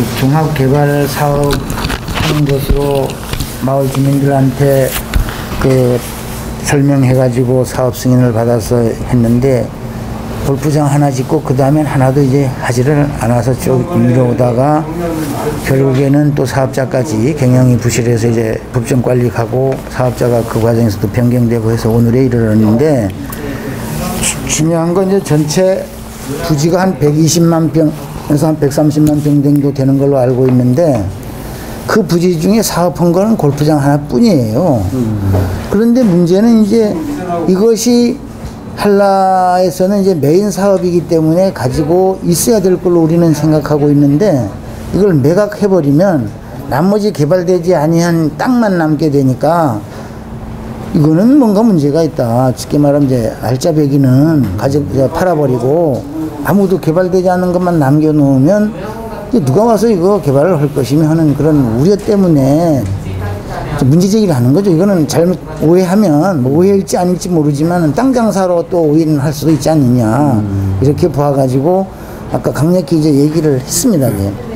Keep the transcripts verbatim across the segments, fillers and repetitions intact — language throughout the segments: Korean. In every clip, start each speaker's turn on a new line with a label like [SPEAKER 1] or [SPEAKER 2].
[SPEAKER 1] 종합개발 사업 하는 것으로 마을 주민들한테 그 설명해가지고 사업 승인을 받아서 했는데 골프장 하나 짓고 그 다음엔 하나도 이제 하지를 않아서 쭉 미뤄오다가 결국에는 또 사업자까지 경영이 부실해서 이제 법정 관리 가고 사업자가 그 과정에서도 변경되고 해서 오늘에 이르렀는데 중요한 건 이제 전체 부지가 한 백이십만 평에서 한 백삼십만 평 정도 되는 걸로 알고 있는데 그 부지 중에 사업한 거는 골프장 하나뿐이에요. 그런데 문제는 이제 이것이 한라에서는 이제 메인 사업이기 때문에 가지고 있어야 될 걸로 우리는 생각하고 있는데 이걸 매각해버리면 나머지 개발되지 아니한 땅만 남게 되니까 이거는 뭔가 문제가 있다. 쉽게 말하면 이제 알짜배기는 가져 팔아버리고 아무도 개발되지 않은 것만 남겨놓으면 누가 와서 이거 개발을 할 것이며 하는 그런 우려 때문에 문제제기를 하는 거죠. 이거는 잘못 오해하면 뭐 오해일지 아닐지 모르지만 땅 장사로 또 오해는 할 수도 있지 않느냐 음. 이렇게 봐가지고 아까 강력히 이제 얘기를 했습니다.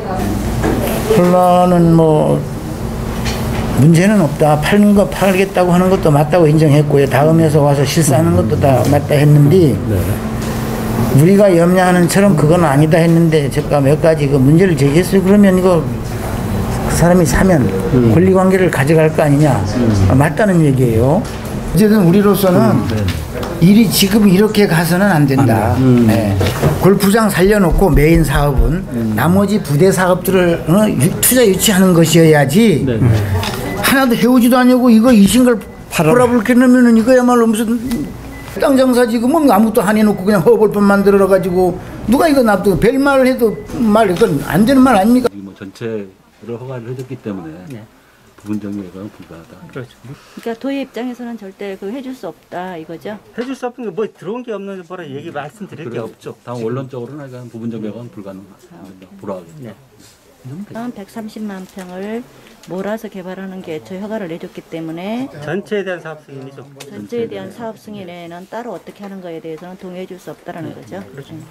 [SPEAKER 1] 한라는 뭐 문제는 없다. 팔는 거 팔겠다고 하는 것도 맞다고 인정했고요. 다음에서 와서 실사하는 것도 다 맞다 했는데 네. 우리가 염려하는 처럼 그건 아니다 했는데 제가 몇 가지 그 문제를 제기했어요. 그러면 이거 그 사람이 사면 음. 권리관계를 가져갈 거 아니냐 음. 아, 맞다는 얘기예요. 어쨌든 우리로서는 음, 네. 일이 지금 이렇게 가서는 안 된다. 음. 네. 골프장 살려놓고 메인 사업은 음. 나머지 부대 사업들을 어, 유, 투자 유치하는 것이어야지 네. 하나도 해오지도 아니고 이거 이신걸 팔아볼게 놓으면 이거야말로 무슨 땅 장사 지금은 아무것도 안 해놓고 그냥 허벌판 만들어 가지고 누가 이거 납득 별말 해도 말 이건 안 되는 말 아닙니까?
[SPEAKER 2] 뭐 전체를 허가를 해줬기 때문에 네. 부분적인 예방은 불가하다.
[SPEAKER 3] 그렇죠.
[SPEAKER 4] 그러니까 도의 입장에서는 절대 그 해줄 수 없다 이거죠?
[SPEAKER 3] 해줄 수 없는 게 뭐 들어온 게 없는 거라 얘기 말씀드릴 게 없죠.
[SPEAKER 2] 다음 원론적으로는 약간 부분적 예방은 불가능하다. 불허하겠다.
[SPEAKER 3] 네.
[SPEAKER 4] 백삼십만 평을 몰아서 개발하는 게 저 허가를 내줬기 때문에
[SPEAKER 3] 전체에 대한 사업 승인이죠.
[SPEAKER 4] 전체에 대한 사업 승인에는 따로 어떻게 하는 거에 대해서는 동의해 줄 수 없다라는 거죠.
[SPEAKER 3] 그렇죠.